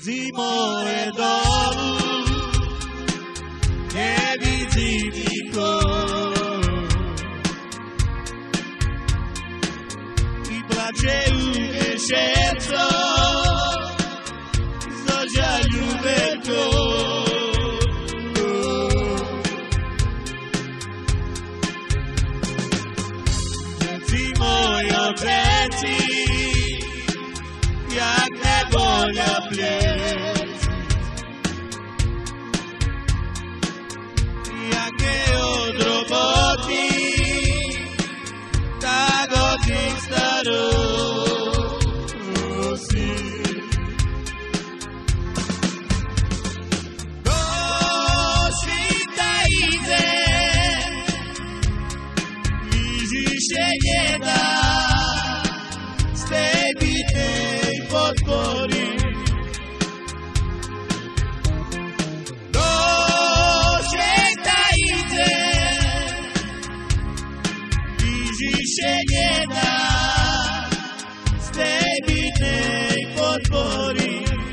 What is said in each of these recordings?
Chodzimo dolu, nie widzi nikogo i plače u sercu, zo žaľu veľkou. Veci, jak nevoľa pleci, jak je od roboty, tak od tých starostí. Do svita ide, Ježiš się nie da podpory. Do świata idzie, Ježiš się nie da z tej bitnej podpory.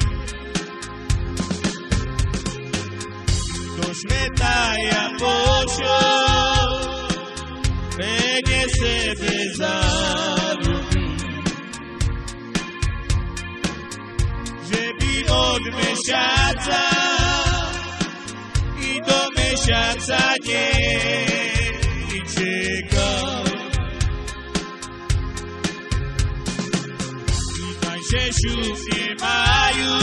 Do świata ja pošol, mene sebe zarúbi. Od mesiaca i do mesiaca nie czekał. I najcięższych nie mają,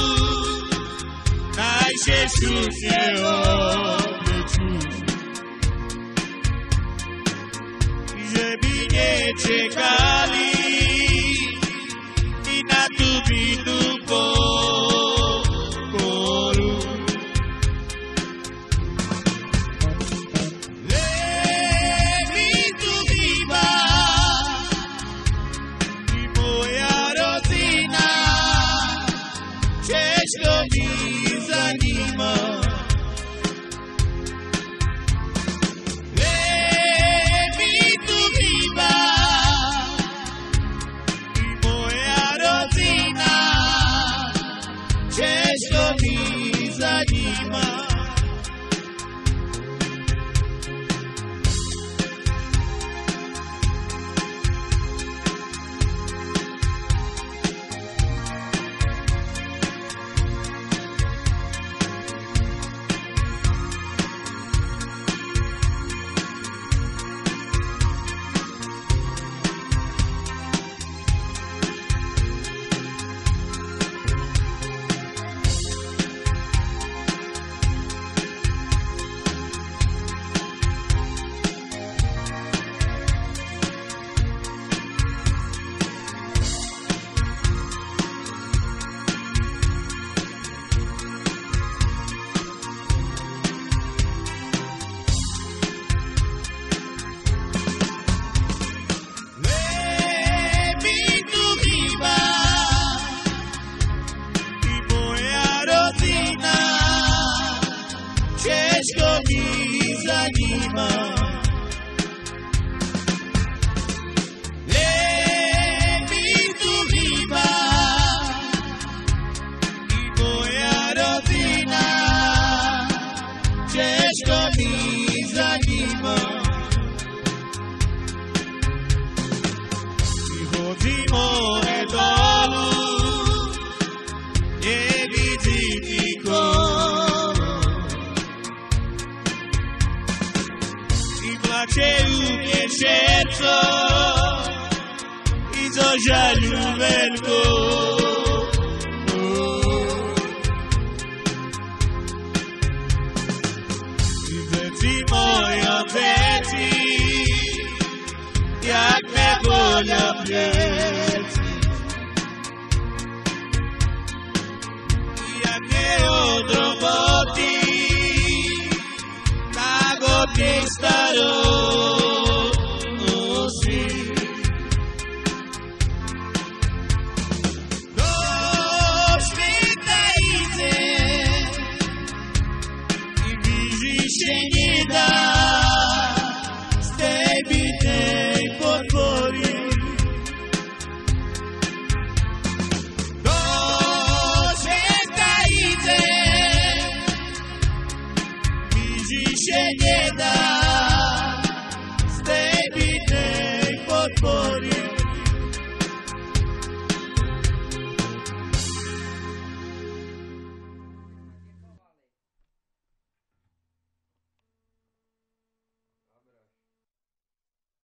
najcięższych nie obliczą. Żeby nie czekali i na tu bidu serco i zo žaľu veľkou. Veci moja veci, jak nevoľa pleci, jak je od roboty, tak od tých starostí. Się nie da